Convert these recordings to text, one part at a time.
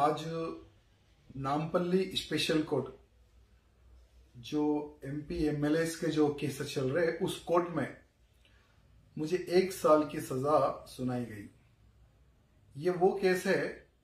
आज Nampally special court जो MP MLA के जो केस चल रहे उस कोर्ट में मुझे 1 साल की सजा सुनाई गई। ये वो केस है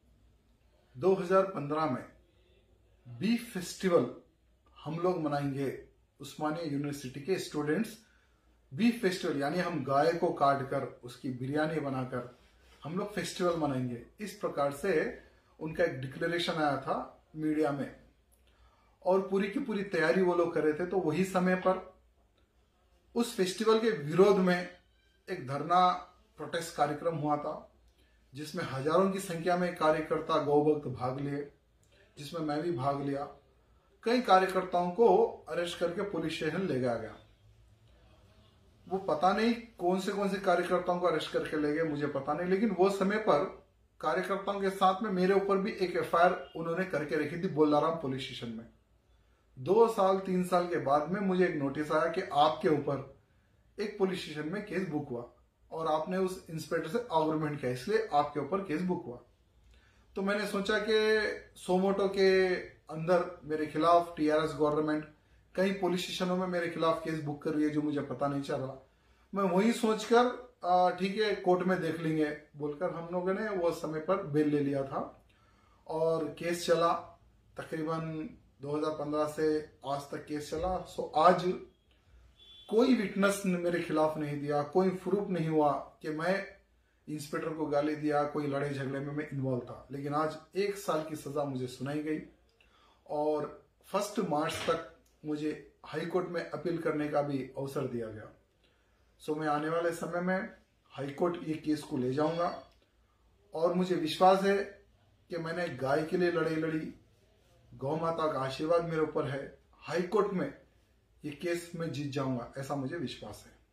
2015 में बीफ फेस्टिवल हम लोग मनाएंगे। उस्मानिया यूनिवर्सिटी के स्टूडेंट्स बीफ फेस्टिवल यानी हम गाय को काट कर उसकी बिरयानी बनाकर हम लोग फेस्टिवल मनाएंगे, इस प्रकार से उनका एक डिक्लेरेशन आया था मीडिया में और पूरी की पूरी तैयारी वो लोग कर रहे थे। तो वही समय पर उस फेस्टिवल के विरोध में एक धरना प्रोटेस्ट कार्यक्रम हुआ था जिसमें हजारों की संख्या में कार्यकर्ता गौभक्त भाग लिए, जिसमें मैं भी भाग लिया। कई कार्यकर्ताओं को अरेस्ट करके पुलिस स्टेशन ले गया गया। वो पता नहीं कौन से कार्यकर्ताओं को अरेस्ट करके ले गए, मुझे पता नहीं, लेकिन वो समय पर कार्यकर्ताओं के साथ में मेरे ऊपर भी एक एफआईआर उन्होंने करके रखी थी बोलाराम पुलिस स्टेशन में। 2 साल 3 साल के बाद में मुझे एक नोटिस आया कि आपके ऊपर एक पुलिस स्टेशन में केस बुक हुआ और आपने उस इंस्पेक्टर से आर्गुमेंट किया, इसलिए आपके ऊपर केस बुक हुआ। तो मैंने सोचा कि सोमोटो के अंदर मेरे खिलाफ टीआरएस गवर्नमेंट कई पुलिस स्टेशनों में मेरे खिलाफ केस बुक कर रही है जो मुझे पता नहीं चल रहा। मैं वही सोचकर ठीक है कोर्ट में देख लेंगे बोलकर हम लोगों ने वो समय पर बेल ले लिया था और केस चला। तकरीबन 2015 से आज तक केस चला। सो आज कोई विटनेस ने मेरे खिलाफ नहीं दिया, कोई प्रूफ नहीं हुआ कि मैं इंस्पेक्टर को गाली दिया, कोई लड़ाई झगड़े में मैं इन्वॉल्व था। लेकिन आज 1 साल की सजा मुझे सुनाई गई और 1 मार्च तक मुझे हाई कोर्ट में अपील करने का भी अवसर दिया गया। सो मैं आने वाले समय में हाई कोर्ट ये केस को ले जाऊंगा और मुझे विश्वास है कि मैंने गाय के लिए लड़ाई लड़ी, गौ माता का आशीर्वाद मेरे ऊपर है। हाई कोर्ट में ये केस में जीत जाऊंगा, ऐसा मुझे विश्वास है।